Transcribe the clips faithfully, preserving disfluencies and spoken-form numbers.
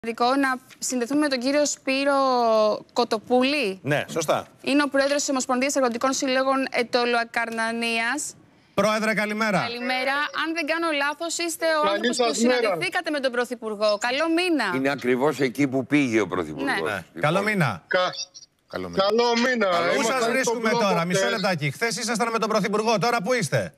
Να συνδεθούμε με τον κύριο Σπύρο Κοτοπούλη. Ναι, σωστά. Είναι ο πρόεδρος της Ομοσπονδίας Αγροτικών Συλλόγων Αιτωλοακαρνανίας. Πρόεδρε, καλημέρα. Καλημέρα. Αν δεν κάνω λάθος, είστε ο άνθρωπος που συναντηθήκατε με τον Πρωθυπουργό. Καλό μήνα. Είναι ακριβώς εκεί που πήγε ο Πρωθυπουργός. Ναι. Λοιπόν. Καλό μήνα. Κα... Καλό μήνα. Καλό μήνα. Πού σας βρίσκουμε τώρα, μισό λεπτάκι. Χθες ήσασταν με τον Πρωθυπουργό, τώρα πού είστε?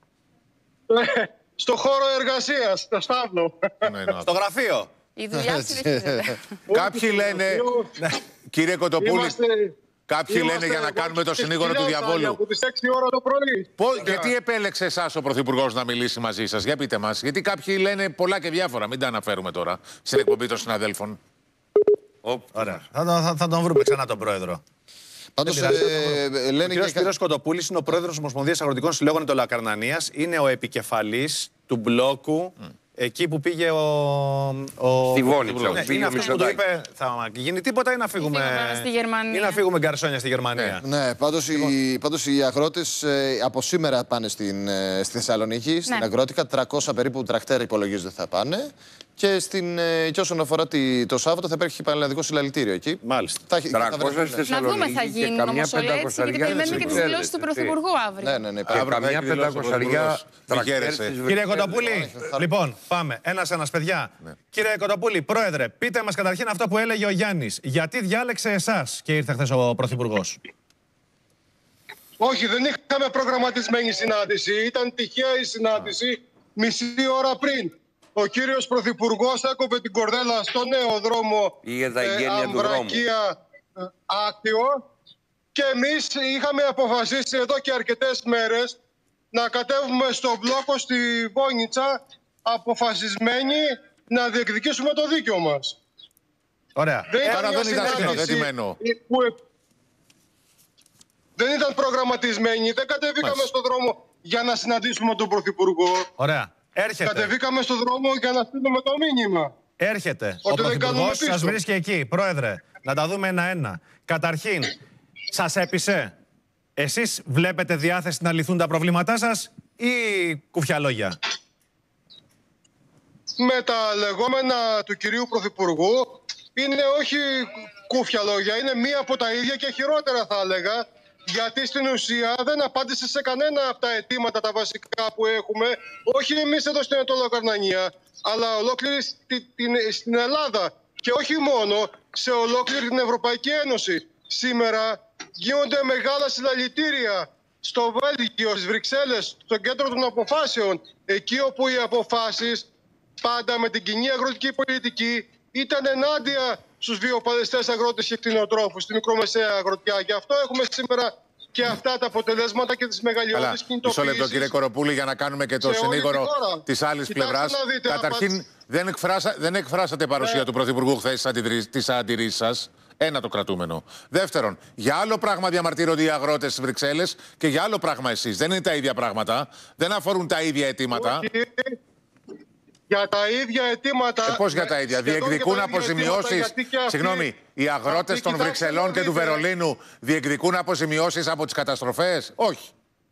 Στο χώρο εργασίας, στο στάβλο. Στο γραφείο. Η δουλειά συνεχίζεται. Κάποιοι λένε, κύριε Κοτοπούλη, κάποιοι λένε για να κάνουμε το συνήγορο του διαβόλου. Από τις έξι ώρα το πρωί. Πώς, γιατί επέλεξε εσάς ο Πρωθυπουργός να μιλήσει μαζί σας, για πείτε μας. Γιατί κάποιοι λένε πολλά και διάφορα, μην τα αναφέρουμε τώρα στην εκπομπή των συναδέλφων. Ωραία. Θα, θα, θα τον βρούμε ξανά τον πρόεδρο. Πάντως, ε, ε, λένε ο κ. Σπύρος Κοτοπούλης είναι ο πρόεδρος της Ομοσπονδίας Αγροτικών Συλλόγων Αιτωλοακαρνανίας. Είναι ο επικεφαλής του μπλόκου. Mm. Εκεί που πήγε ο. ο... Στη Βόνιτσα, ναι, πήγε είναι ο αυτός που του είπε, θα γίνει τίποτα ή να φύγουμε. Στη Γερμανία. Ή να φύγουμε γκαρσόνια στη Γερμανία. Ναι, ναι πάντως, λοιπόν. οι, πάντως οι αγρότες ε, από σήμερα πάνε στην, ε, στη Θεσσαλονίκη, ναι. στην Αγρότικα. τριακόσια περίπου τρακτέρ υπολογίζονται θα πάνε. Και, στην, ε, και όσον αφορά τη, το Σάββατο θα υπάρχει πανελλαδικό συλλαλητήριο εκεί. Μάλιστα. Θα, τριακόσια στη να δούμε θα γίνουν όμως όλα έτσι, γιατί περιμένουμε και τις δηλώσεις του Πρωθυπουργού αύριο. Ναι, ναι, ναι. Και καμιά πεντακοσαριά τρακτέρες. Κύριε Κοτοπούλη, λοιπόν, πάμε. Ένας-ένας, παιδιά. Ναι. Κύριε Κοτοπούλη, πρόεδρε, πείτε μας καταρχήν αυτό που έλεγε ο Γιάννης. Γιατί διάλεξε εσάς και ήρθε χθες ο Πρωθυπουργός? Όχι, δεν είχαμε προγραμματισμένη συνάντηση. Ήταν τυχαία η συνάντηση μισή ώρα πριν. Ο κύριος Πρωθυπουργός έκοβε την κορδέλα στο νέο δρόμο ε, Αμβρακία Άκτιο και εμείς είχαμε αποφασίσει εδώ και αρκετές μέρες να κατέβουμε στο μπλόκο στη Βόνιτσα αποφασισμένοι να διεκδικήσουμε το δίκαιο μας. Ωραία. Δεν ήταν, Άρα δεν ήταν σκηνοθετημένο. Που... Δεν ήταν προγραμματισμένοι. Δεν κατεβήκαμε Μάλιστα. στον δρόμο για να συναντήσουμε τον Πρωθυπουργό. Ωραία. Έρχεται. Κατεβήκαμε στον δρόμο για να στείλουμε το μήνυμα. Έρχεται. Ότι ο Πρωθυπουργός σας βρίσκει εκεί. Πρόεδρε, να τα δούμε ένα-ένα. Καταρχήν, σας έπεισε? Εσείς βλέπετε διάθεση να λυθούν τα προβλήματά σας ή κουφιαλόγια? Με τα λεγόμενα του κυρίου Πρωθυπουργού είναι όχι κούφια λόγια, είναι μία από τα ίδια και χειρότερα θα έλεγα, γιατί στην ουσία δεν απάντησε σε κανένα από τα αιτήματα τα βασικά που έχουμε, όχι εμείς εδώ στην Αιτωλοακαρνανία, αλλά ολόκληρη στην Ελλάδα και όχι μόνο, σε ολόκληρη την Ευρωπαϊκή Ένωση. Σήμερα γίνονται μεγάλα συλλαλητήρια στο Βέλγιο, στις Βρυξέλλες, στο κέντρο των αποφάσεων, εκεί όπου οι αποφάσεις πάντα με την κοινή αγροτική πολιτική ήταν ενάντια στους βιοπαλαιστές αγρότες και κτηνοτρόφους, στη μικρομεσαία αγροτιά. Γι' αυτό έχουμε σήμερα και αυτά τα αποτελέσματα και τις μεγαλειώδεις κινητοποιήσεις. Μισό λεπτό, κύριε Κοροπούλη, για να κάνουμε και το συνήγορο της άλλης πλευράς. Καταρχήν, δεν, εκφράσα, δεν εκφράσατε παρουσία ναι. του Πρωθυπουργού χθες τις αντιρρήσεις σας. Ένα το κρατούμενο. Δεύτερον, για άλλο πράγμα διαμαρτύρονται οι αγρότες στις Βρυξέλλες και για άλλο πράγμα εσείς. Δεν είναι τα ίδια πράγματα. Δεν αφορούν τα ίδια αιτήματα. Όχι. Για τα ίδια αιτήματα. Ε, πώς για τα ίδια? Διεκδικούν αποζημιώσεις. Συγγνώμη, οι αγρότες των Βρυξελών και του Βερολίνου διεκδικούν αποζημιώσεις από τις καταστροφές? Όχι.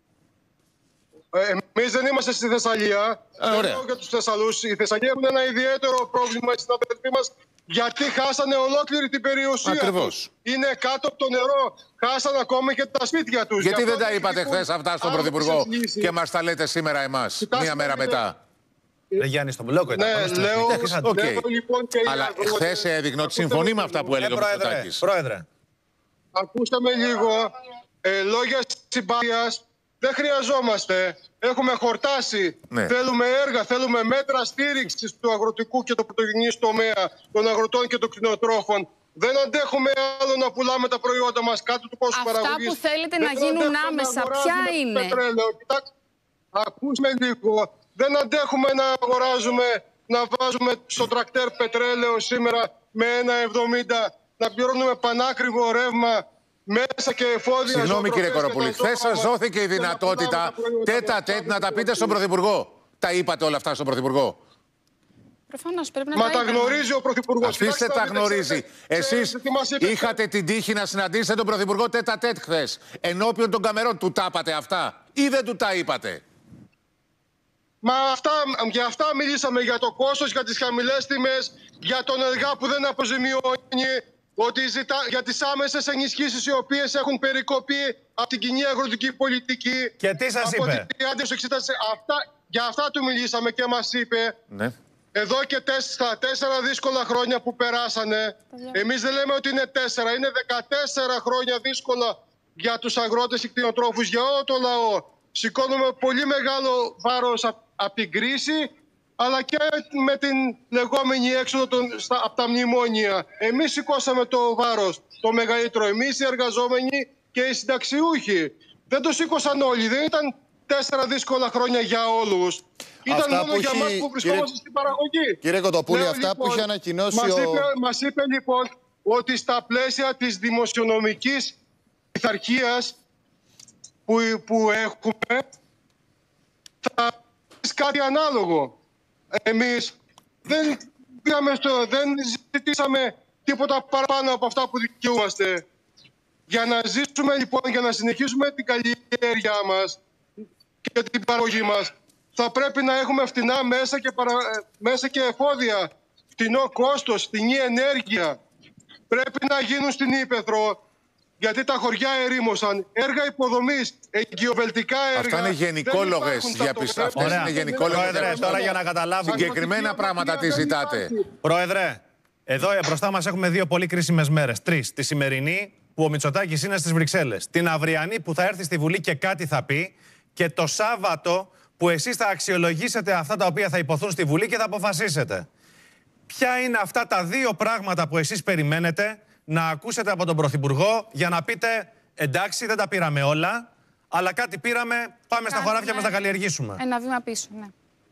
Ε, εμείς δεν είμαστε στη Θεσσαλία. Ε, ωραία. Για τους Θεσσαλούς. Η Θεσσαλία έχουν ένα ιδιαίτερο πρόβλημα στην αδελφή μας, γιατί χάσανε ολόκληρη την περιουσία. Ακριβώς. Τους. Είναι κάτω από το νερό. Χάσανε ακόμη και τα σπίτια τους. Γιατί δεν τα είπατε χθες αυτά στον Πρωθυπουργό και μας τα λέτε σήμερα εμάς, μία μέρα μετά? Ρε Γιάννη, στον μπλόκο ήταν. Ναι, λέω, okay. λέω λοιπόν και αλλά χθες έδειχνε ότι συμφωνεί με αυτά που έλεγε ο Μητσοτάκης. Πρόεδρε. Ακούσαμε λίγο ε, λόγια συμπάθειας. Δεν χρειαζόμαστε. Έχουμε χορτάσει. Ναι. Θέλουμε έργα, θέλουμε μέτρα στήριξης του αγροτικού και του πρωτογενής τομέα, των αγροτών και των κτηνοτρόφων. Δεν αντέχουμε άλλο να πουλάμε τα προϊόντα μας κάτω του κόστου παραγωγής. Αυτά που θέλετε δεν να γίνουν άμεσα, ποια είναι? Κοιτάξτε, ακούσουμε λίγο. Δεν αντέχουμε να αγοράζουμε, να βάζουμε στο τρακτέρ πετρέλαιο σήμερα με ένα εβδομήντα, να πληρώνουμε πανάκριβο ρεύμα μέσα και εφόδια. Συγγνώμη κύριε Κοροπούλη, χθες σας δόθηκε η δυνατότητα τέτα τέτ να τα πείτε στον Πρωθυπουργό. Τα είπατε όλα αυτά στον Πρωθυπουργό? Προφανώς πρέπει να Μα τα τα γνωρίζει ο Πρωθυπουργός. Αφήστε τα γνωρίζει. Εσείς είχατε την τύχη να συναντήσετε τον Πρωθυπουργό τέτα τέτ χθες, ενώπιον των καμερών. Του τα είπατε αυτά ή δεν του τα είπατε? Μα αυτά, για αυτά μιλήσαμε, για το κόστος, για τις χαμηλές τιμές, για τον ΕΔΓΑ που δεν αποζημιώνει, ότι ζητά, για τις άμεσες ενισχύσεις οι οποίες έχουν περικοπεί από την κοινή αγροτική πολιτική. Και τι σας από είπε? Αυτά, για αυτά του μιλήσαμε και μας είπε, ναι. εδώ και στα τέσσερα δύσκολα χρόνια που περάσανε, εμείς δεν λέμε ότι είναι τέσσερα, είναι δεκατέσσερα χρόνια δύσκολα για τους αγρότες και κτηνοτρόφους, για όλο το λαό. Σηκώνουμε πολύ μεγάλο βάρος από απ την κρίση, αλλά και με την λεγόμενη έξοδο των, στα, από τα μνημόνια. Εμείς σηκώσαμε το βάρος, το μεγαλύτερο. Εμείς οι εργαζόμενοι και οι συνταξιούχοι. Δεν το σήκωσαν όλοι. Δεν ήταν τέσσερα δύσκολα χρόνια για όλους. Ήταν αυτά μόνο για έχει... μας που βρισκόμαστε κύριε... στην παραγωγή. Κύριε Κοτοπούλη, Λέω, αυτά λοιπόν, που είχε ανακοινώσει μας ο... είπε, μας είπε λοιπόν ότι στα πλαίσια της δημοσιονομικής πειθαρχίας που, που έχουμε θα πεις κάτι ανάλογο. Εμείς δεν, στο, δεν ζητήσαμε τίποτα παραπάνω από αυτά που δικαιούμαστε. Για να ζήσουμε λοιπόν, για να συνεχίσουμε την καλλιέργειά μας και την παραγωγή μας, θα πρέπει να έχουμε φτηνά μέσα και, παρα... μέσα και εφόδια, φτηνό κόστος, φτηνή ενέργεια. Πρέπει να γίνουν στην Ήπεθρο, γιατί τα χωριά ερήμωσαν. Έργα υποδομής, εγκυοβελτικά έργα. Αυτά είναι γενικόλογες διαπιστώσεις. Αυτές είναι γενικόλογες. Πρόεδρε, τώρα για να καταλάβουμε. Συγκεκριμένα πράγματα τι ζητάτε. Πρόεδρε, εδώ μπροστά μας έχουμε δύο πολύ κρίσιμες μέρες. Τρεις. Τη σημερινή που ο Μητσοτάκης είναι στις Βρυξέλλες. Την αυριανή που θα έρθει στη Βουλή και κάτι θα πει. Και το Σάββατο που εσείς θα αξιολογήσετε αυτά τα οποία θα υποθούν στη Βουλή και θα αποφασίσετε. Ποια είναι αυτά τα δύο πράγματα που εσείς περιμένετε να ακούσετε από τον Πρωθυπουργό για να πείτε εντάξει, δεν τα πήραμε όλα, αλλά κάτι πήραμε, πάμε στα χωράφια μας να καλλιεργήσουμε. Ένα βήμα πίσω, ναι.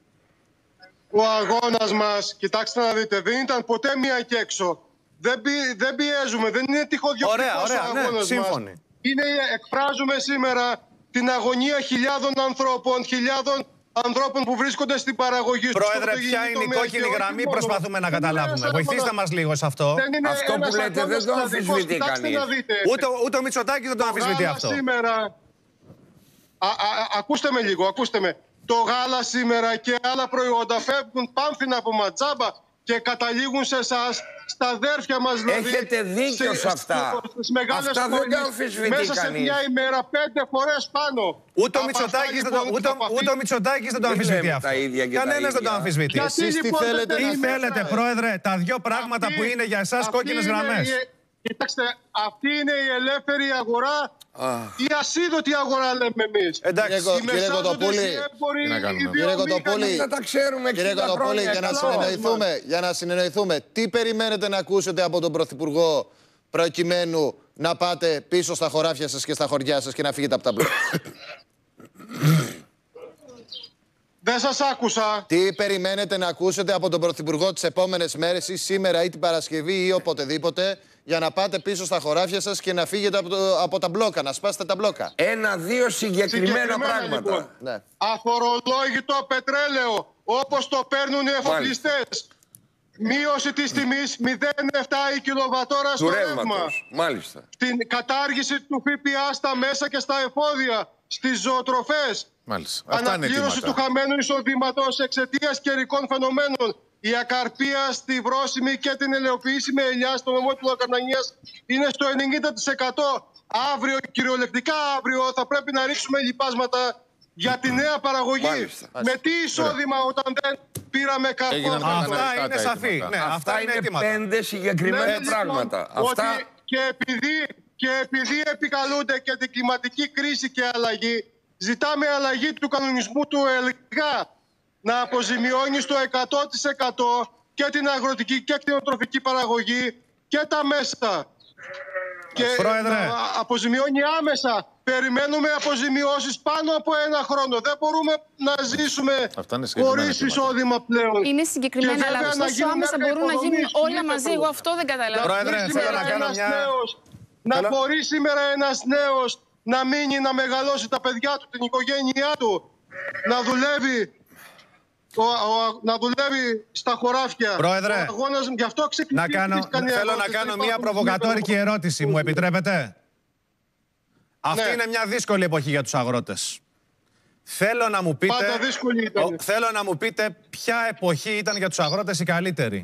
Ο αγώνας μας, κοιτάξτε να δείτε, δεν ήταν ποτέ μία και έξω. Δεν, πι, δεν πιέζουμε, δεν είναι τυχοδιοκτικός ο αγώνας μας. Σύμφωνοι. Είναι, εκφράζουμε σήμερα την αγωνία χιλιάδων ανθρώπων, χιλιάδων ανθρώπων που βρίσκονται στην παραγωγή. Πρόεδρε, ποια είναι η κόκκινη γραμμή, προσπαθούμε να καταλάβουμε. Βοηθήστε μας λίγο σε αυτό. Αυτό που λέτε δεν το αμφισβητεί κανείς. Ούτε, ούτε ο Μητσοτάκης δεν το αμφισβητεί αυτό. Σήμερα, α, α, ακούστε με λίγο, ακούστε με. Το γάλα σήμερα και άλλα προϊόντα φεύγουν πάμφινα από ματζάμπα και καταλήγουν σε εσάς, στα αδέρφια μας δηλαδή. Έχετε δίκιο σε, σε αυτά. Στις μεγάλες αυτά πόλεις, δεν τα αμφισβητεί μέσα κανείς. σε μια ημέρα πέντε φορές πάνω. Ούτε ο Μητσοτάκης δεν, το, το αμφισβητεί αυτό. Κανένας δεν το αμφισβητεί. Εσείς τι θέλετε, τι θέλετε, Πρόεδρε, τα δύο πράγματα αυτή, που είναι για εσάς κόκκινες γραμμές. Κοιτάξτε, αυτή είναι η ελεύθερη αγορά, η ασίδωτη αγορά λέμε εμείς. Εντάξει, κύριε Κοτοπούλη, κύριε Κοτοπούλη, δεν τα ξέρουμε κύριε Κοτοπούλη, για να συνεννοηθούμε, για να συνεννοηθούμε, τι περιμένετε να ακούσετε από τον Πρωθυπουργό προκειμένου να πάτε πίσω στα χωράφια σας και στα χωριά σας και να φύγετε από τα μπλοκ? Δεν σας άκουσα. Τι περιμένετε να ακούσετε από τον Πρωθυπουργό τις επόμενες μέρες ή σήμερα ή την Παρασκευή ή οποτεδήποτε για να πάτε πίσω στα χωράφια σας και να φύγετε από, το, από τα μπλόκα, να σπάσετε τα μπλόκα? Ένα-δύο συγκεκριμένα, συγκεκριμένα πράγματα. Λοιπόν, ναι. Αφορολόγητο πετρέλαιο, όπως το παίρνουν οι εφοπλιστές. Μείωση της τιμής μηδέν κόμμα επτά η κιλοβατόρα στο ρεύμα. Μάλιστα. Την κατάργηση του ΦΠΑ στα μέσα και στα εφόδια, στις ζωοτροφές. Μάλιστα. Αναπλήρωση του χαμένου εισοδήματος εξαιτίας καιρικών φαινομένων. Η ακαρπία στη βρώσιμη και την ελαιοποιήσιμη ελιά στο νομό του Λακανανίας είναι στο ενενήντα τοις εκατό. Αύριο, κυριολεκτικά αύριο, θα πρέπει να ρίξουμε λιπάσματα για τη νέα παραγωγή. Μάλιστα. Με τι εισόδημα όταν δεν πήραμε καρπό? Αυτά είναι σαφή. Ναι, αυτά, αυτά είναι, είναι πέντε συγκεκριμένα ναι, πράγματα. Λοιπόν, αυτά... Ότι και, επειδή, και επειδή επικαλούνται και την κλιματική κρίση και αλλαγή, ζητάμε αλλαγή του κανονισμού του ΕΛΓΑ να αποζημιώνει στο εκατό τοις εκατό και την αγροτική και κτηνοτροφική παραγωγή και τα μέσα. Και Πρόεδρε. να αποζημιώνει άμεσα. Περιμένουμε αποζημιώσεις πάνω από ένα χρόνο. Δεν μπορούμε να ζήσουμε χωρίς εισόδημα πλέον. Είναι συγκεκριμένα, αλλά ωστόσο άμεσα μπορούν να γίνουν όλα μαζί. Εγώ αυτό δεν καταλαβαίνω. Πρόεδρε, θέλω να κάνω μια... Νέος, να θέλω... μπορεί σήμερα ένας νέος να μείνει, να μεγαλώσει τα παιδιά του, την οικογένειά του, να δουλεύει... Ο, ο, να δουλεύει στα χωράφια. Πρόεδρε, αγώνας, γι' αυτό να κάνω, θέλω να κάνω μια προβοκατόρικη ερώτηση. Μου επιτρέπετε? Αυτή ναι. είναι μια δύσκολη εποχή για τους αγρότες. Θέλω να μου πείτε, Πάντα δύσκολη ήταν. ο, θέλω να μου πείτε ποια εποχή ήταν για τους αγρότες η καλύτερη.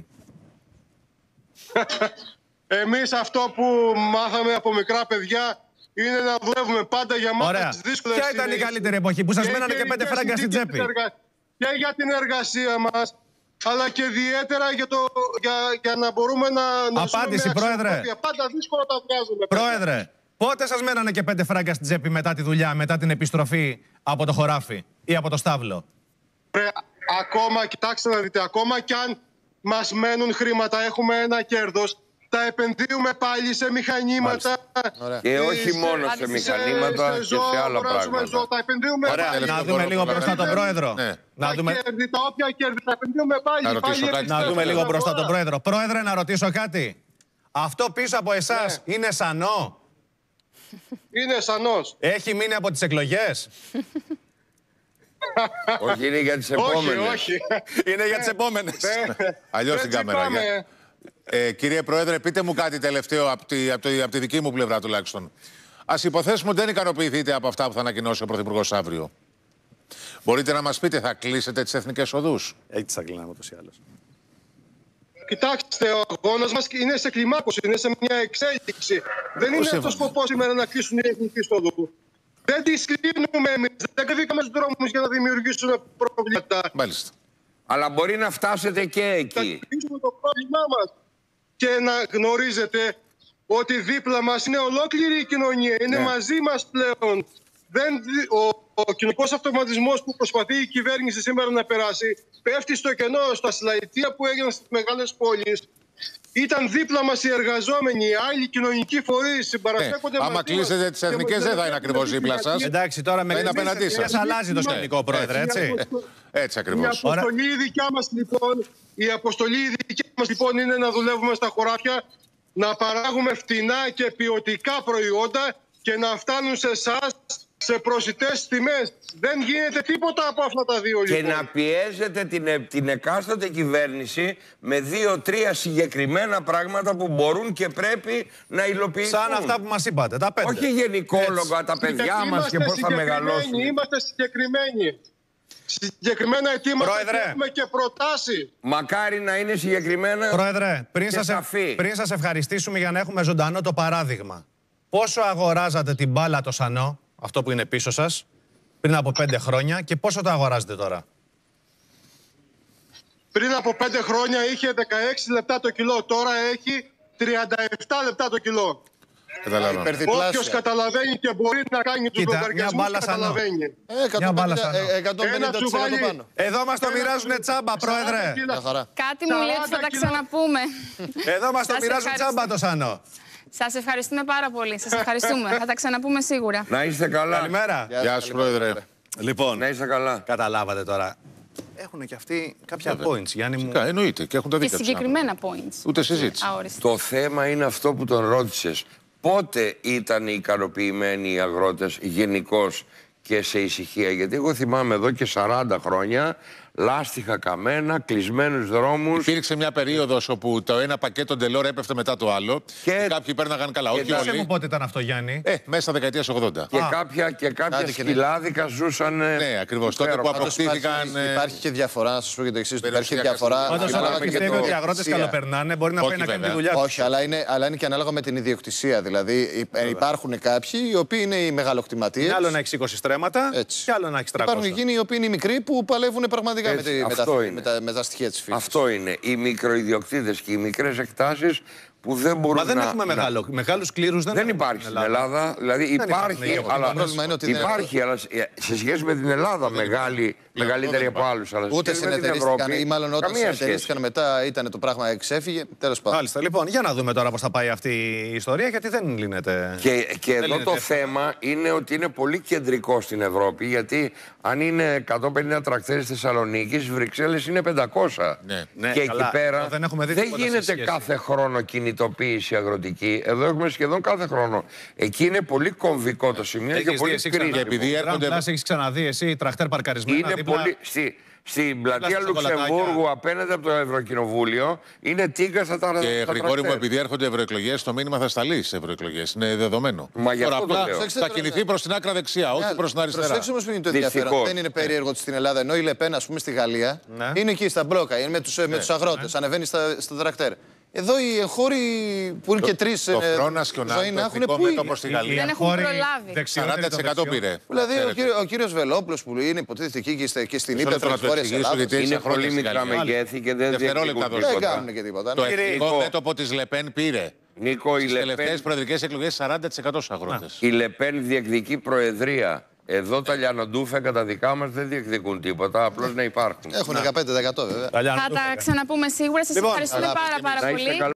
Εμείς αυτό που μάθαμε από μικρά παιδιά είναι να δουλεύουμε πάντα για μας τις δύσκολες Ποια ήταν η καλύτερη εποχή που σας και μένανε και πέντε φράγκα στην τσέπη. Και για την εργασία μας, αλλά και ιδιαίτερα για, το, για, για να μπορούμε να, να Απάντηση, Πρόεδρε. Πάντα δύσκολα τα βγάζουμε. Πρόεδρε, πότε σας μένανε και πέντε φράγκα στην τσέπη μετά τη δουλειά, μετά την επιστροφή από το χωράφι ή από το στάβλο? Πρέ, ακόμα, κοιτάξτε να δείτε, ακόμα κι αν μας μένουν χρήματα, έχουμε ένα κέρδος, τα επενδύουμε πάλι σε μηχανήματα. Και όχι μόνο σε μηχανήματα σε, και ζώα, σε άλλα πράγματα. Ζώα, τα επενδύουμε Ωραία, πάλι. να δούμε λίγο μπροστά τον Πρόεδρο. Ναι. Να Τα δούμε... κέρδη, τα όποια κέρδη, τα επενδύουμε πάλι. Να ρωτήσω πάλι κάτι. να δούμε λίγο μπροστά τον Πρόεδρο. Πρόεδρε, να ρωτήσω κάτι. Αυτό πίσω από εσάς Ναι. είναι σανό? Είναι σανός. Έχει μείνει από τις εκλογές? Όχι, είναι για τις Όχι, επόμενες. όχι. Είναι για τις επόμενες. Αλλιώς την Έτσι κάμερα. πάμε. για- Ε, κύριε Πρόεδρε, πείτε μου κάτι τελευταίο από τη, από τη, από τη δική μου πλευρά τουλάχιστον. Ας υποθέσουμε ότι δεν ικανοποιηθείτε από αυτά που θα ανακοινώσει ο Πρωθυπουργός αύριο. Μπορείτε να μας πείτε, θα κλείσετε τις εθνικές οδούς? Έτσι θα κλείναμε ούτως ή άλλως. Κοιτάξτε, ο αγώνας μας είναι σε κλιμάκωση, είναι σε μια εξέλιξη. Δεν είναι σε αυτός βάζει. σκοπός σήμερα να κλείσουν οι εθνικοί στόδου. Δεν τις κλείνουμε εμείς. Δεν κατεβήκαμε στους δρόμους για να δημιουργήσουμε προβλήματα. Μάλιστα. Αλλά μπορεί να φτάσετε και Θα εκεί. κλείσουμε το πρόβλημά μας. Και να γνωρίζετε ότι δίπλα μας είναι ολόκληρη η κοινωνία. Είναι Ναι. μαζί μας πλέον. Δεν, ο ο κοινωνικός αυτοματισμός που προσπαθεί η κυβέρνηση σήμερα να περάσει πέφτει στο κενό, στα συλλαλητήρια που έγιναν στις μεγάλες πόλεις. Ήταν δίπλα μας οι εργαζόμενοι, οι άλλοι κοινωνικοί φορείς, συμπαραστέκονται Ε, μαζί άμα κλείσετε μας. τις Και εθνικές, δεν θα είναι μας ακριβώς δίπλα σας. Εντάξει, τώρα με Θα είναι απέναντί σας. αλλάζει το σκηνικό, Πρόεδρε, έτσι. Έτσι Η ακριβώς. αποστολή η δικιά μας λοιπόν, η αποστολή η δικιά μας λοιπόν είναι να δουλεύουμε στα χωράφια, να παράγουμε φτηνά και ποιοτικά προϊόντα και να φτάνουν σε εσάς σε προσιτές τιμές. Δεν γίνεται τίποτα από αυτά τα δύο Και λοιπόν. να πιέζετε την, ε- την εκάστοτε κυβέρνηση με δύο-τρία συγκεκριμένα πράγματα που μπορούν και πρέπει να υλοποιηθούν. Σαν αυτά που μας είπατε, τα πέντε. Όχι γενικόλογα, τα παιδιά μας Είμαστε και πώς θα συγκεκριμένοι, μεγαλώσουν. Είμαστε συγκεκριμένοι. Συγκεκριμένα αιτήματα Πρόεδρε. έχουμε και προτάσεις. Μακάρι να είναι συγκεκριμένα. Πρόεδρε, πριν και σας, σαφή. πριν σας ευχαριστήσουμε για να έχουμε ζωντανό το παράδειγμα. Πόσο αγοράζατε την μπάλα το σανό, αυτό που είναι πίσω σας, πριν από πέντε χρόνια και πόσο το αγοράζετε τώρα? Πριν από πέντε χρόνια είχε δεκαέξι λεπτά το κιλό, τώρα έχει τριάντα επτά λεπτά το κιλό. Καταλαβαίνω. Όποιος Υπερδιπλάσια. καταλαβαίνει και μπορεί να κάνει τους Κοίτα, μια λογαριασμούς, μπάλα σανό. καταλαβαίνει. Ε, Μια μπάλα εκατόν πενήντα, σανό. ε, εκατόν πενήντα τοις εκατό Ένα τσουβάλι. πάνω. Εδώ μας το Ένα μοιράζουν του- τσάμπα, Πρόεδρε. σαράντα κιλά. Μια χαρά. Κάτι μου λέει ότι θα τα σαράντα κιλά. ξαναπούμε. Εδώ μας το Σας μοιράζουν ευχαριστώ. τσάμπα το σανό. Σας ευχαριστούμε πάρα πολύ. Σας ευχαριστούμε. Θα τα ξαναπούμε σίγουρα. Να είστε καλά. Καλημέρα. Γεια σου, Πρόεδρε. Λοιπόν, Να είστε καλά. καταλάβατε τώρα. Έχουν και αυτοί κάποια points, Γιάννη μου. Φυσικά, εννοείται και έχουν τα Και δίκια τους. συγκεκριμένα points. Ούτε συζήτηση. Αόριστα. Το θέμα είναι αυτό που τον ρώτησες. Πότε ήταν ικανοποιημένοι οι αγρότες γενικώς και σε ησυχία? Γιατί εγώ θυμάμαι εδώ και σαράντα χρόνια λάστιχα καμένα, κλεισμένους δρόμους. Υπήρξε μια περίοδος όπου το ένα πακέτο ντελόρ έπεφτε μετά το άλλο και, Και- κάποιοι πέρναγαν καλά. Όχι τα- Πείτε μου όλοι. πότε ήταν αυτό, Γιάννη. Ε, μέσα δεκαετίας ογδόντα. Και Α. κάποια, και κάποια Άντε και ναι. σκυλάδικα ζούσαν. Ναι, ακριβώς. Τότε που Πάντως αποκτήθηκαν. υπάρχει, υπάρχει και διαφορά, να σας πω και το εξής. Υπάρχει και περιουσιακά διαφορά. στοιχεία. Πάντως, ανάλογα όταν και πιστεύει το ότι οι αγρότες ιδιοκτησία. καλοπερνάνε, μπορεί να Όχι, πάει να κάνει τη βέβαια. δουλειά του. Όχι, αλλά είναι, αλλά είναι και ανάλογα με την ιδιοκτησία. Δηλαδή υ- υπάρχουν κάποιοι οι οποίοι είναι οι μεγαλοκτηματίες. Είναι άλλο να έχει είκοσι στρέμματα Έτσι. και άλλο να έχει τριακόσια. Υπάρχουν εκείνοι οι οποίοι είναι οι μικροί που παλεύουν πραγματικά με, Έτσι, τη- με, αυτό τα, είναι. με, τα, με τα στοιχεία της φύσης. Αυτό είναι. Οι μικροϊδιοκτήτες και οι μικρές εκτάσεις που δεν μπορούν Μα δεν να. έχουμε να- μεγάλο, μεγάλους κλήρους. Δεν, Δεν έχουμε υπάρχει στην Ελλάδα. Δηλαδή υπάρχουν υπάρχει, οι αλλά, Το πρόβλημα είναι ότι δεν- υπάρχει αλλά σε- σε σχέση με την Ελλάδα μεγάλη, μεγαλύτερη από άλλους. Αλλά σε Ούτε σχέση με την συνεταιρίστηκαν, Ευρώπη, ή μάλλον όταν καμία σχέση. συνεταιρίστηκαν μετά ήταν το πράγμα εξέφυγε. Τέλος πάντων. Μάλιστα. Λοιπόν, για να δούμε τώρα πώς θα πάει αυτή η ιστορία, γιατί δεν λύνεται. Και, και εδώ λύνεται το εύκολα. θέμα είναι ότι είναι πολύ κεντρικό στην Ευρώπη, γιατί αν είναι εκατόν πενήντα τρακτέρες στη Θεσσαλονίκη, στις Βρυξέλλες είναι πεντακόσια. Ναι. Ναι, Και καλά. εκεί πέρα Εδώ δεν έχουμε δει δεν τίποτα σε γίνεται σχέση. κάθε χρόνο κινητοποίηση αγροτική. Εδώ έχουμε σχεδόν κάθε χρόνο. Εκεί είναι πολύ κομβικό το σημείο και Έχεις δει πολύ εσύ κρίσιμο. ξανά, επειδή λοιπόν, έρχονται- Ραμπλάς, έχεις ξαναδεί εσύ τρακτέρ παρκαρισμένα Είναι δίπλα. πολύ. Στη, στην πλατεία Λουξεμβούργου απέναντι από το Ευρωκοινοβούλιο είναι τίγκα στα τα Και Γρηγόρη μου, επειδή έρχονται ευρωεκλογές, το μήνυμα θα σταλεί σε ευρωεκλογές. Είναι δεδομένο. Μα γι' αυτό Τώρα, το λέω. θα κινηθεί προς την άκρα δεξιά, όχι προς την αριστερά. Προσέξτε όμως που είναι το ενδιαφέρον. Δεν είναι περίεργο ότι στην Ελλάδα, ενώ η Λεπέν, ας πούμε, στη Γαλλία, ναι. είναι εκεί στα μπλόκα, είναι με τους, ναι. αγρότες, ναι. ανεβαίνει στα, στα τρακτέρ. Εδώ οι εγχώροι που είναι και τρεις το Φρόνας και ο ζωή να έχουν πού είναι. Στη Γαλλία. Δεν έχουν προλάβει. σαράντα τοις εκατό πήρε. Δηλαδή ο, κύριο, ο κύριος Βελόπουλος που είναι υποτίθεται εκεί και στην Ήπεθρο της Βόρειας Ελλάδας. Είναι πολύ μικρά μεγέθη και δεν κάνουν και τίποτα. Το εθνικό μέτωπο της Λεπέν πήρε. Νίκο, στις τελευταίες προεδρικές εκλογές σαράντα τοις εκατό στους αγρότες. Η Λεπέν διεκδικεί προεδρία. Εδώ τα λιανοντούφεκα τα δικά μας δεν διεκδικούν τίποτα, απλώς να υπάρχουν. Έχουν δεκαπέντε τοις εκατό βέβαια. Θα τα ξαναπούμε σίγουρα. Σας ευχαριστούμε πάρα πάρα πολύ.